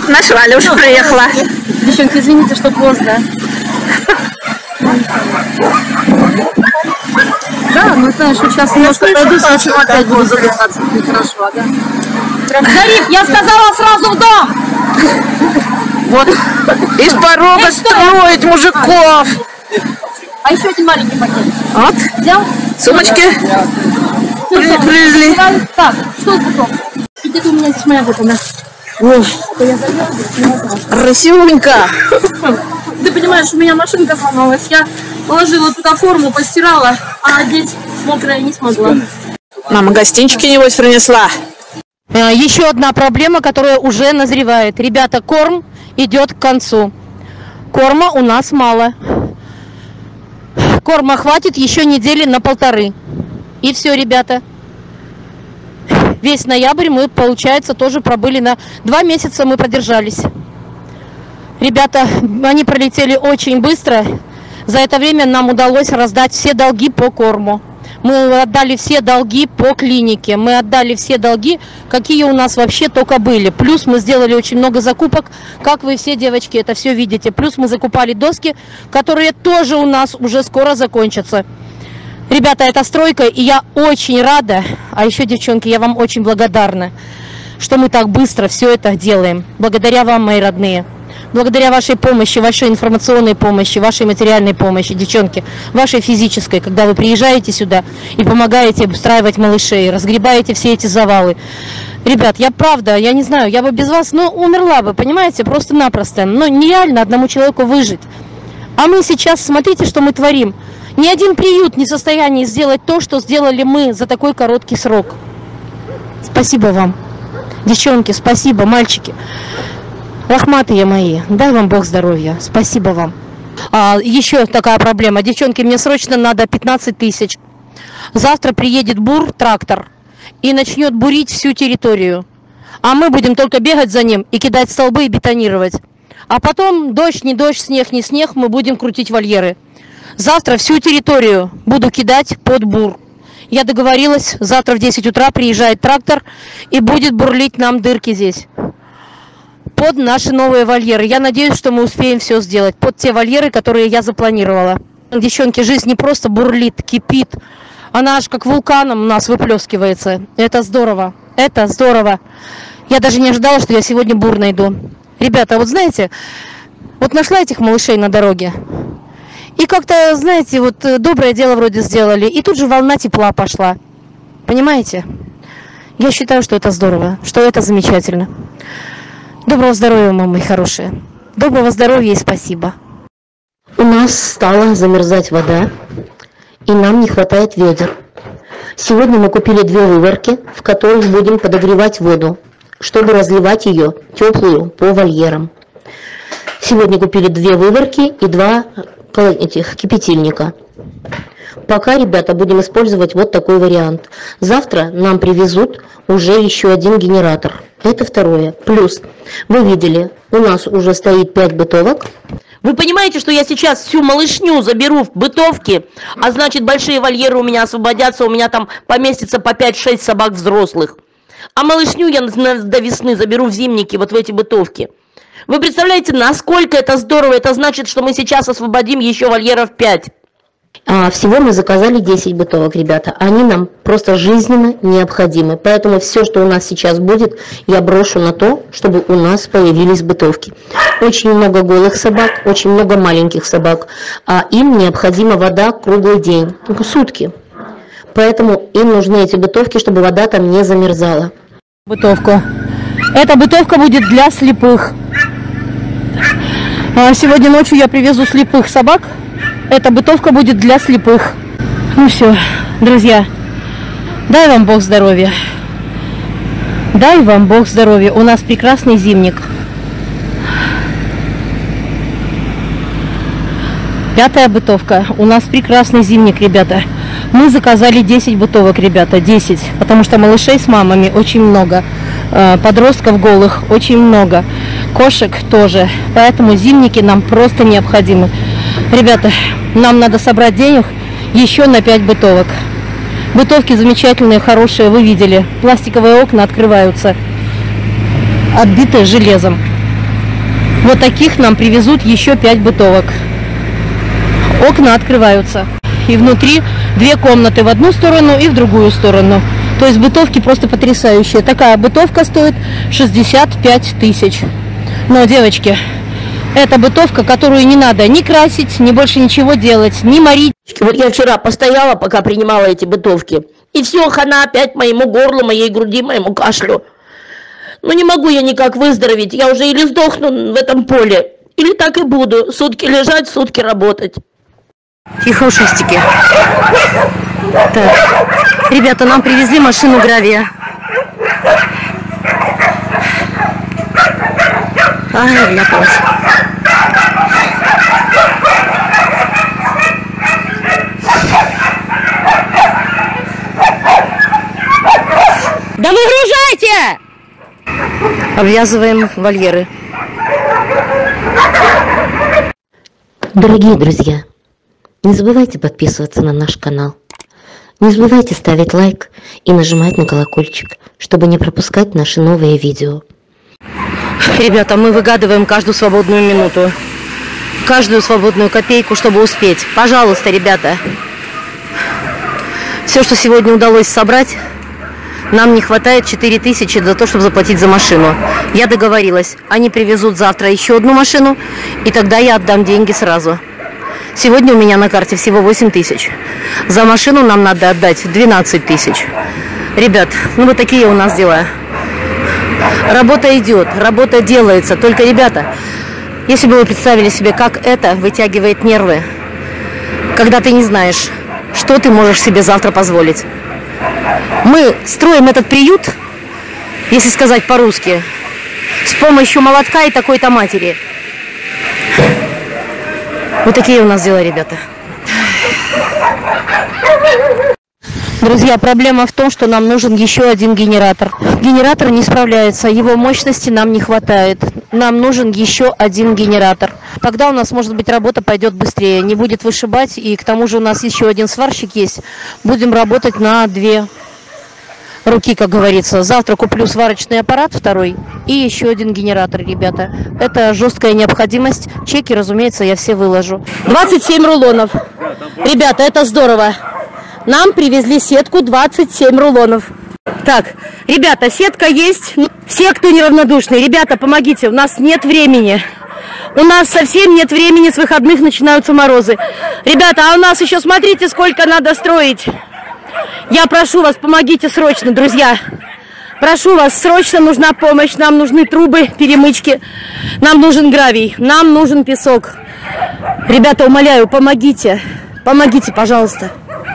Наша Валя уже приехала. Девчонки, извините, что поздно. Да, ну знаешь, сейчас немножко пойду, сначала опять буду задыхаться. Нехорошо, да? Зариф, я сказала сразу в дом! Вот. Из порога строить мужиков. А еще один маленький пакет. Вот. Взял? Сумочки. Привезли. Так, что с бутылкой? Где-то у меня здесь моя бутылка. Ой, красивенько. Ты понимаешь, у меня машинка сломалась. Я положила туда форму, постирала, а одеть мокрая не смогла. Мама гостинчики, небось, принесла. Еще одна проблема, которая уже назревает. Ребята, корм идет к концу. Корма у нас мало. Корма хватит еще недели на 1,5. И все, ребята. Весь ноябрь мы, получается, тоже пробыли на 2 месяца, мы продержались. Ребята, они пролетели очень быстро. За это время нам удалось раздать все долги по корму. Мы отдали все долги по клинике. Мы отдали все долги, какие у нас вообще только были. Плюс мы сделали очень много закупок, как вы все, девочки, это все видите. Плюс мы закупали доски, которые тоже у нас уже скоро закончатся. Ребята, это стройка, и я очень рада, а еще, девчонки, я вам очень благодарна, что мы так быстро все это делаем. Благодаря вам, мои родные. Благодаря вашей помощи, вашей информационной помощи, вашей материальной помощи, девчонки, вашей физической, когда вы приезжаете сюда и помогаете обустраивать малышей, разгребаете все эти завалы. Ребят, я правда, я не знаю, я бы без вас, умерла бы, понимаете, просто-напросто. Но нереально одному человеку выжить. А мы сейчас, смотрите, что мы творим. Ни один приют не в состоянии сделать то, что сделали мы за такой короткий срок. Спасибо вам. Девчонки, спасибо, мальчики. Рахматые мои, дай вам Бог здоровья. Спасибо вам. Еще такая проблема. Девчонки, мне срочно надо 15 тысяч. Завтра приедет трактор, и начнет бурить всю территорию. А мы будем только бегать за ним и кидать столбы и бетонировать. А потом дождь, не дождь, снег, не снег, мы будем крутить вольеры. Завтра всю территорию буду кидать под бур. Я договорилась, завтра в 10 утра приезжает трактор и будет бурлить нам дырки здесь. Под наши новые вольеры. Я надеюсь, что мы успеем все сделать. Под те вольеры, которые я запланировала. Девчонки, жизнь не просто бурлит, кипит. Она аж как вулканом у нас выплескивается. Это здорово. Это здорово. Я даже не ожидала, что я сегодня бур найду. Ребята, вот знаете, вот нашла этих малышей на дороге. И как-то, знаете, вот доброе дело вроде сделали. И тут же волна тепла пошла. Понимаете? Я считаю, что это здорово, что это замечательно. Доброго здоровья, мамы хорошие. Доброго здоровья и спасибо. У нас стала замерзать вода, и нам не хватает ведер. Сегодня мы купили 2 выворки, в которых будем подогревать воду, чтобы разливать ее теплую по вольерам. Сегодня купили 2 выворки и 2 кипятильника. Пока, ребята, будем использовать вот такой вариант. Завтра нам привезут уже еще 1 генератор. Это второе. Плюс, вы видели, у нас уже стоит 5 бытовок. Вы понимаете, что я сейчас всю малышню заберу в бытовки, а значит большие вольеры у меня освободятся, у меня там поместится по 5-6 собак взрослых. А малышню я до весны заберу в зимники, вот в эти бытовки. Вы представляете, насколько это здорово? Это значит, что мы сейчас освободим еще вольеров 5. Всего мы заказали 10 бытовок, ребята. Они нам просто жизненно необходимы. Поэтому все, что у нас сейчас будет, я брошу на то, чтобы у нас появились бытовки. Очень много голых собак, очень много маленьких собак. А им необходима вода круглый день, сутки. Поэтому им нужны эти бытовки, чтобы вода там не замерзала. Бытовку. Эта бытовка будет для слепых. Сегодня ночью я привезу слепых собак. Эта бытовка будет для слепых. Ну все, друзья, дай вам Бог здоровья. Дай вам Бог здоровья. У нас прекрасный зимник. 5-я бытовка. У нас прекрасный зимник, ребята. Мы заказали 10 бытовок, ребята, 10. Потому что малышей с мамами очень много. Подростков голых очень много. Кошек тоже. Поэтому зимники нам просто необходимы. Ребята, нам надо собрать денег еще на 5 бытовок. Бытовки замечательные, хорошие, вы видели. Пластиковые окна открываются, отбитые железом. Вот таких нам привезут еще 5 бытовок. Окна открываются. И внутри 2 комнаты в одну сторону и в другую сторону. То есть бытовки просто потрясающие. Такая бытовка стоит 65 тысяч. Но, девочки, это бытовка, которую не надо ни красить, ни больше ничего делать, ни морить. Вот я вчера постояла, пока принимала эти бытовки. И все, хана опять моему горлу, моей груди, моему кашлю. Ну не могу я никак выздороветь. Я уже или сдохну в этом поле, или так и буду. Сутки лежать, сутки работать. Тихо, ушастики. Так, ребята, нам привезли машину гравия. Ай, вляпалась. Да выгружайте! Обвязываем вольеры. Дорогие друзья, не забывайте подписываться на наш канал. Не забывайте ставить лайк и нажимать на колокольчик, чтобы не пропускать наши новые видео. Ребята, мы выгадываем каждую свободную минуту, каждую свободную копейку, чтобы успеть. Пожалуйста, ребята. Все, что сегодня удалось собрать, нам не хватает 4000 за то, чтобы заплатить за машину. Я договорилась, они привезут завтра еще одну машину, и тогда я отдам деньги сразу. Сегодня у меня на карте всего 8000. За машину нам надо отдать 12 тысяч. Ребят, ну вот такие у нас дела. Работа идет, работа делается. Только, ребята, если бы вы представили себе, как это вытягивает нервы, когда ты не знаешь, что ты можешь себе завтра позволить. Мы строим этот приют, если сказать по-русски, с помощью молотка и такой-то матери. Вот такие у нас дела, ребята. Друзья, проблема в том, что нам нужен еще один генератор. Генератор не справляется, его мощности нам не хватает. Нам нужен еще один генератор. Тогда у нас, может быть, работа пойдет быстрее, не будет вышибать. И к тому же у нас еще один сварщик есть. Будем работать на 2 руки, как говорится. Завтра куплю сварочный аппарат второй и еще один генератор, ребята. Это жесткая необходимость. Чеки, разумеется, я все выложу. 27 рулонов. Ребята, это здорово. Нам привезли сетку 27 рулонов. Так, ребята, сетка есть. Все, кто неравнодушный, ребята, помогите, у нас нет времени. У нас совсем нет времени, с выходных начинаются морозы. Ребята, а у нас еще, смотрите, сколько надо строить. Я прошу вас, помогите срочно, друзья. Прошу вас, срочно нужна помощь. Нам нужны трубы, перемычки. Нам нужен гравий, нам нужен песок. Ребята, умоляю, помогите. Помогите, пожалуйста.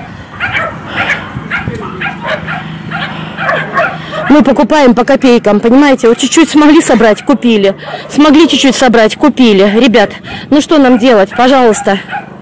Мы покупаем по копейкам, понимаете? Вот чуть-чуть смогли собрать, купили. Смогли чуть-чуть собрать, купили. Ребят, ну что нам делать? Пожалуйста.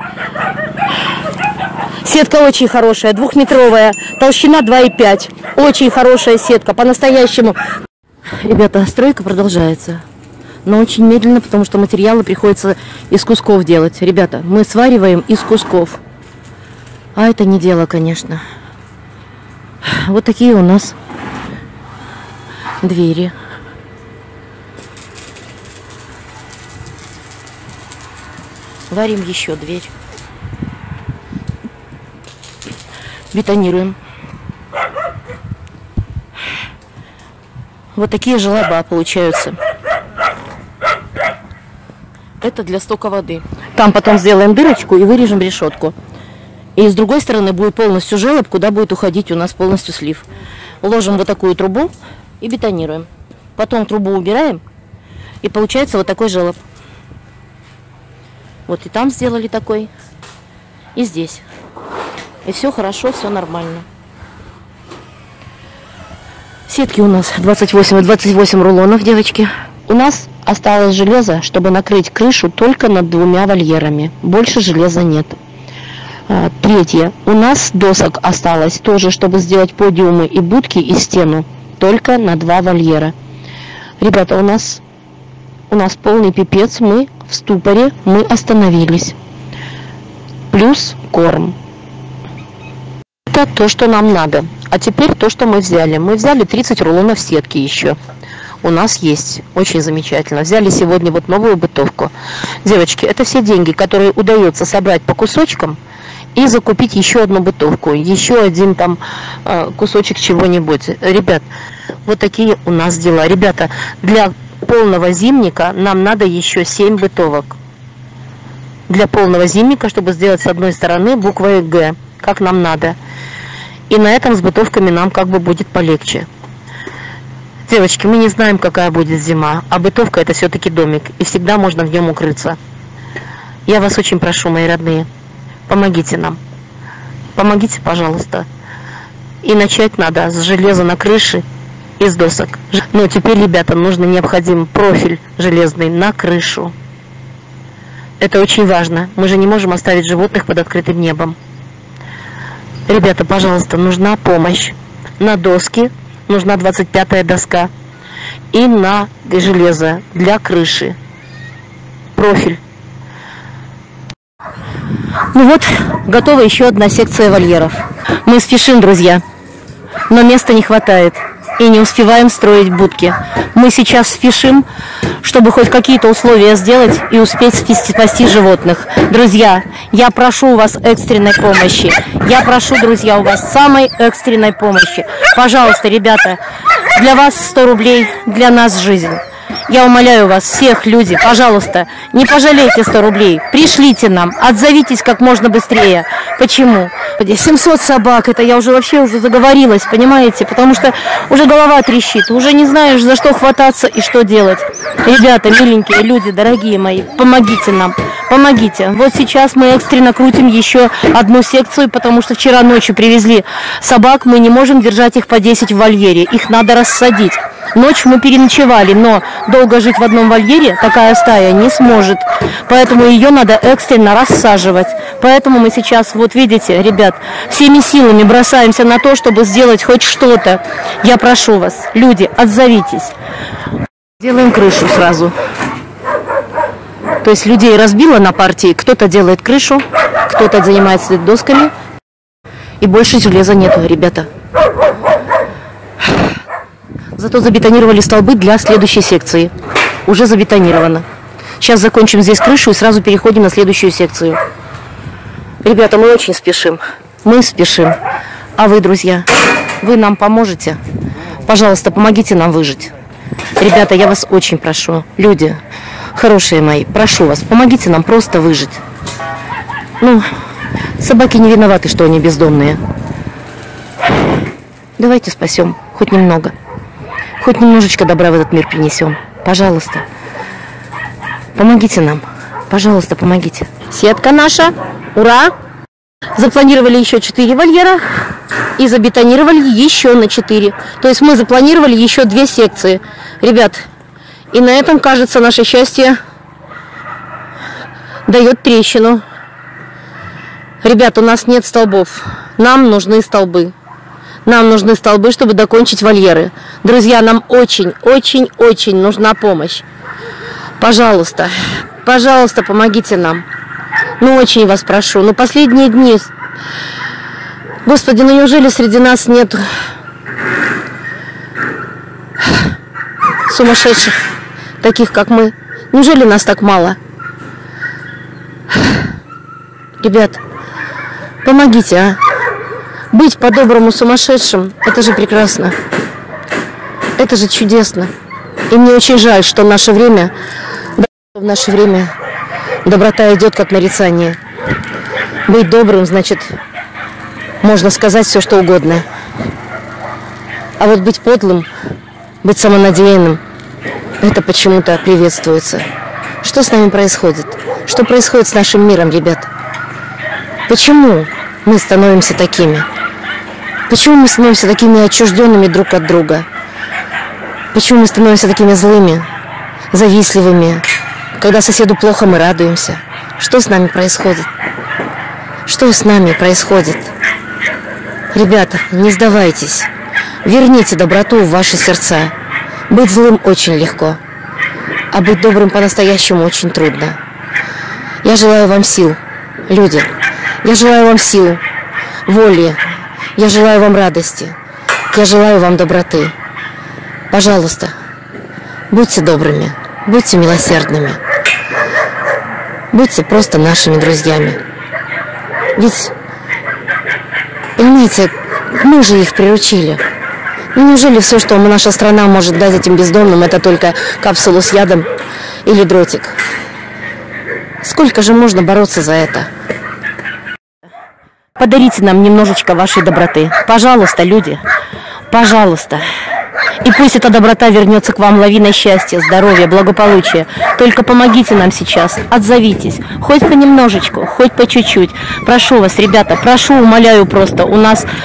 Сетка очень хорошая, 2-метровая, толщина 2,5. Очень хорошая сетка, по-настоящему. Ребята, стройка продолжается. Но очень медленно, потому что материалы приходится из кусков делать. Ребята, мы свариваем из кусков. А это не дело, конечно. Вот такие у нас двери. Варим еще дверь. Бетонируем. Вот такие желоба получаются. Это для стока воды. Там потом сделаем дырочку и вырежем решетку. И с другой стороны будет полностью желоб, куда будет уходить у нас полностью слив. Ложим вот такую трубу и бетонируем. Потом трубу убираем, и получается вот такой желоб. Вот и там сделали такой, и здесь. И все хорошо, все нормально. Сетки у нас 28 рулонов, девочки. У нас осталось железо, чтобы накрыть крышу только над 2 вольерами. Больше железа нет. Третье. У нас досок осталось тоже, чтобы сделать подиумы и будки и стену. Только на 2 вольера. Ребята, у нас полный пипец. Мы в ступоре, мы остановились. Плюс корм. Это то, что нам надо. А теперь то, что мы взяли. Мы взяли 30 рулонов сетки еще. у нас есть. Очень замечательно. Взяли сегодня вот новую бытовку. Девочки, это все деньги, которые удается собрать по кусочкам и закупить еще одну бытовку, еще один там кусочек чего-нибудь. Ребят, вот такие у нас дела. Ребята, для полного зимника нам надо еще 7 бытовок. Для полного зимника, чтобы сделать с одной стороны буквой Г, как нам надо. И на этом с бытовками нам как бы будет полегче. Девочки, мы не знаем, какая будет зима, а бытовка это все-таки домик, и всегда можно в нем укрыться. Я вас очень прошу, мои родные, помогите нам. Помогите, пожалуйста. И начать надо с железа на крыше и с досок. Но теперь, ребята, необходим профиль железный на крышу. Это очень важно. Мы же не можем оставить животных под открытым небом. Ребята, пожалуйста, нужна помощь. На доски нужна 25-я доска. И на железо для крыши. Профиль. Ну вот, готова еще одна секция вольеров. Мы спешим, друзья, но места не хватает. И не успеваем строить будки. Мы сейчас спешим, чтобы хоть какие-то условия сделать и успеть спасти животных. Друзья, я прошу у вас экстренной помощи. Я прошу, друзья, у вас самой экстренной помощи. Пожалуйста, ребята, для вас 100 рублей, для нас жизнь. Я умоляю вас, всех, люди, пожалуйста, не пожалейте 100 рублей. Пришлите нам, отзовитесь как можно быстрее. Почему? 700 собак, это я уже заговорилась, понимаете? Потому что уже голова трещит, уже не знаешь, за что хвататься и что делать. Ребята, миленькие люди, дорогие мои, помогите нам, помогите. Вот сейчас мы экстренно крутим еще одну секцию, потому что вчера ночью привезли собак, мы не можем держать их по 10 в вольере, их надо рассадить. Ночью мы переночевали, но долго жить в одном вольере такая стая не сможет. Поэтому ее надо экстренно рассаживать. Поэтому мы сейчас, вот видите, ребят, всеми силами бросаемся на то, чтобы сделать хоть что-то. Я прошу вас, люди, отзовитесь. Делаем крышу сразу. То есть людей разбило на партии. Кто-то делает крышу, кто-то занимается досками. И больше железа нету, ребята. Зато забетонировали столбы для следующей секции. Уже забетонировано. Сейчас закончим здесь крышу и сразу переходим на следующую секцию. Ребята, мы очень спешим. Мы спешим. А вы, друзья, вы нам поможете? Пожалуйста, помогите нам выжить. Ребята, я вас очень прошу. Люди, хорошие мои, прошу вас, помогите нам просто выжить. Ну, собаки не виноваты, что они бездомные. Давайте спасем хоть немного. Хоть немножечко добра в этот мир принесем. Пожалуйста. Помогите нам. Пожалуйста, помогите. Сетка наша. Ура! Запланировали еще 4 вольера. И забетонировали еще на 4. То есть мы запланировали еще 2 секции. Ребят, и на этом, кажется, наше счастье дает трещину. Ребят, у нас нет столбов. Нам нужны столбы. Нам нужны столбы, чтобы докончить вольеры. Друзья, нам очень нужна помощь. Пожалуйста, пожалуйста, помогите нам. Ну, очень вас прошу. Ну, последние дни... Господи, ну неужели среди нас нет сумасшедших, таких как мы? Неужели нас так мало? Ребят, помогите, а? Быть по-доброму сумасшедшим, это же прекрасно. Это же чудесно. И мне очень жаль, что в наше время доброта идет как нарицание. Быть добрым, значит, можно сказать все, что угодно. А вот быть подлым, быть самонадеянным, это почему-то приветствуется. Что с нами происходит? Что происходит с нашим миром, ребят? Почему мы становимся такими? Почему мы становимся такими отчужденными друг от друга? Почему мы становимся такими злыми, завистливыми? Когда соседу плохо, мы радуемся. Что с нами происходит? Что с нами происходит? Ребята, не сдавайтесь. Верните доброту в ваши сердца. Быть злым очень легко, а быть добрым по-настоящему очень трудно. Я желаю вам сил, люди. Я желаю вам сил, воли. Я желаю вам радости. Я желаю вам доброты. Пожалуйста, Будьте добрыми, будьте милосердными, будьте просто нашими друзьями. Ведь, понимаете, мы же их приручили. Ну, неужели все, что наша страна может дать этим бездомным, это только капсулу с ядом или дротик? Сколько же можно бороться за это? Подарите нам немножечко вашей доброты. Пожалуйста, люди, пожалуйста. И пусть эта доброта вернется к вам лавиной счастья, здоровья, благополучия. Только помогите нам сейчас, отзовитесь. Хоть понемножечку, хоть по чуть-чуть. Прошу вас, ребята, прошу, умоляю просто. У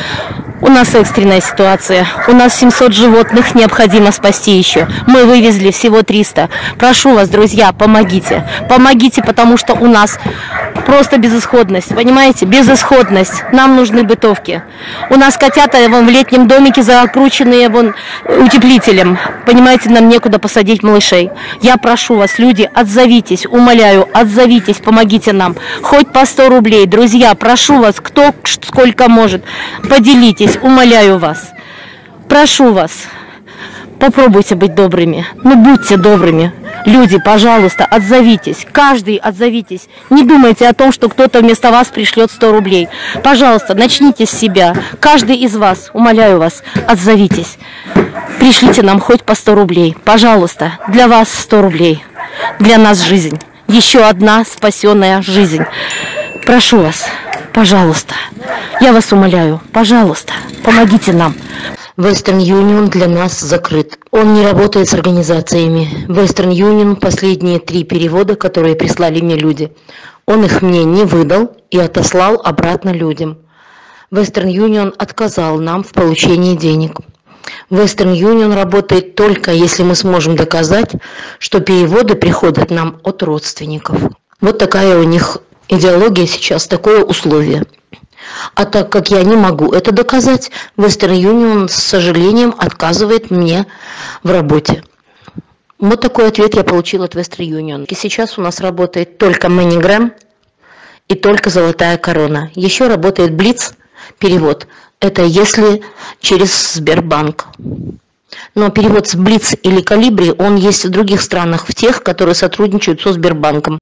нас экстренная ситуация. У нас 700 животных необходимо спасти еще. Мы вывезли всего 300. Прошу вас, друзья, помогите. Помогите, потому что у нас просто безысходность. Понимаете? Безысходность. Нам нужны бытовки. У нас котята вон в летнем домике закрученные вон утеплителем. Понимаете, нам некуда посадить малышей. Я прошу вас, люди, отзовитесь. Умоляю, отзовитесь, помогите нам. Хоть по 100 рублей. Друзья, прошу вас, кто сколько может. Поделитесь. Умоляю вас, прошу вас, попробуйте быть добрыми, ну будьте добрыми. Люди, пожалуйста, отзовитесь, каждый отзовитесь. Не думайте о том, что кто-то вместо вас пришлет 100 рублей. Пожалуйста, начните с себя. Каждый из вас, умоляю вас, отзовитесь. Пришлите нам хоть по 100 рублей. Пожалуйста, для вас 100 рублей. Для нас жизнь. Еще одна спасенная жизнь. Прошу вас. Пожалуйста, я вас умоляю, пожалуйста, помогите нам. Western Union для нас закрыт. Он не работает с организациями. Western Union последние 3 перевода, которые прислали мне люди. Он их мне не выдал и отослал обратно людям. Western Union отказал нам в получении денег. Western Union работает только, если мы сможем доказать, что переводы приходят нам от родственников. Вот такая у них идеология сейчас, такое условие. А так как я не могу это доказать, Western Union с сожалением отказывает мне в работе. Вот такой ответ я получила от Western Union. И сейчас у нас работает только MoneyGram и только Золотая Корона. Еще работает Blitz перевод. Это если через Сбербанк. Но перевод с Blitz или Колибри, он есть в других странах, в тех, которые сотрудничают со Сбербанком.